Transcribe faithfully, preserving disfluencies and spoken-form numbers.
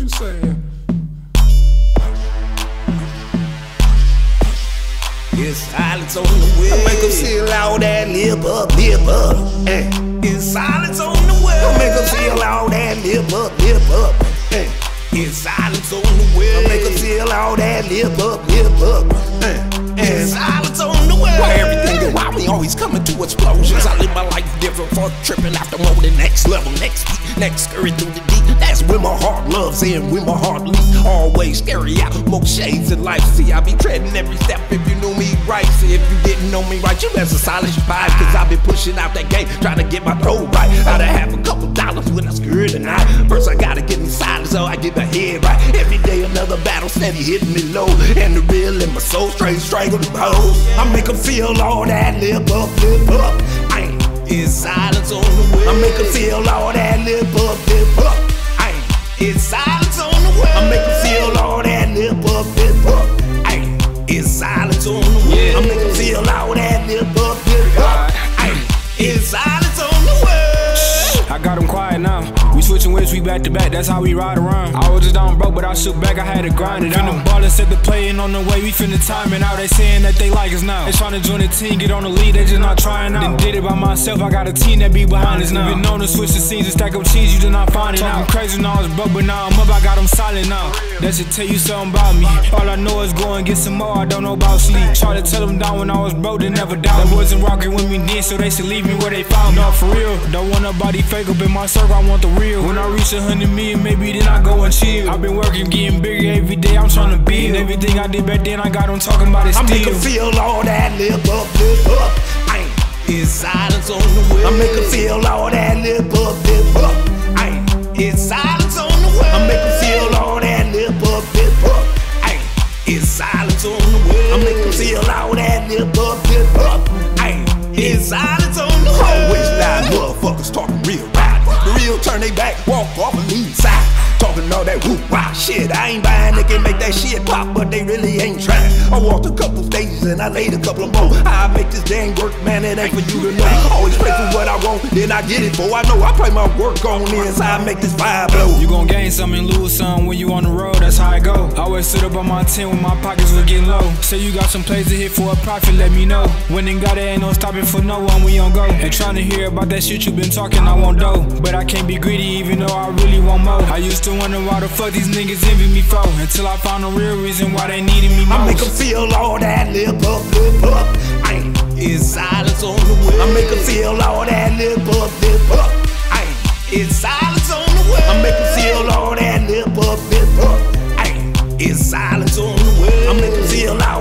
you saying? It's silence on the way. I make them feel all that lip up, lip up. Eh. It's silence on the way. I make them feel all that lip up, lip up. Eh. It's silence on the way. I make them feel all that lip up, lip up. Eh. It's silence on the way. Why everything around me always coming to explosions? I live my life different, for tripping after more the next level, next beat, next scurry through the deep. That's where my heart loves and where my heart leads. Always scary out, more shades of life. See, I be treading every step if you knew me right. See, if you didn't know me right, you less a solid vibe. Cause I been pushing out that gate, trying to get my throat right. I'd have a couple dollars when I scurry tonight. First I gotta get inside so I get my head right. Every day another battle, steady hitting me low. And the real in my soul, straight strangle the hoes. I make them feel all that lip up, lip up. I ain't it's silence on the way. I make them feel all that lip up, lip up. I ain't it's silence on the way. I make them feel all that lip up, lip up. I ain't it's silence on the way. Yeah. I make them feel all that lip up, lip up. I ain't it's silence on the way. I got them quiet now. We switching ways, we back to back, that's how we ride around. I was just down broke, but I shook back, I had to grind it out. Finna ball and set the play, and on the way, we finna time it out. They saying that they like us now. They tryna join the team, get on the lead, they just not trying out. Then did it by myself, I got a team that be behind us now. Been known to switch the scenes and stack up cheese, you did not find it now. Talking crazy when I was broke, but now I'm up, I got them silent now. That should tell you something about me. All I know is go and get some more, I don't know about sleep. Try to tell them down when I was broke, they never doubt. They wasn't rocking with me then, so they should leave me where they found me. No, for real, don't want nobody fake up in my circle, I want the real. When I reach a hundred million, maybe then I go and chill. I've been working, getting bigger every day, I'm trying to build. Everything I did back then, I got them talking about it still. I make them feel all that lip up, lip up. I ain't it's silence on the way. I make them feel all that lip up, lip up. I ain't it's silence on the way. I make them feel all that lip up, lip up. I ain't it's silence on the way. I make them feel all that lip up, lip up. I ain't it's silence on the way. Always lie, motherfuckers talking real right. The real turn they back, walk off and leave side. Talking all that whoop wow shit. I ain't buying, they can make that shit pop, but they really ain't trying. I walked a couple stages and I laid a couple of more. I make this dang work, man, it ain't for you to know. Always pray for what I want, then I get it. For I know I play my work on this, I make this vibe blow. You gon' gain some and lose some when you on the road, that's how I go. I always sit up on my tent when my pockets was getting low. Say you got some plays to hit for a profit, let me know. When in got it, ain't no stopping for no one, we on go. And trying to hear about that shit you been talking, I won't do. But I can't be greedy even though I really want more. I used to wonder why the fuck these niggas envy me for, until I found the real reason why they needed me most. I make them feel all that lip up, lip up. I ain't it's silence on the way. I make them feel all that lip up, lip up. I ain't it's silence on the way. I make them feel all that lip up, lip up. I ain't it's silence on the way. I make them feel all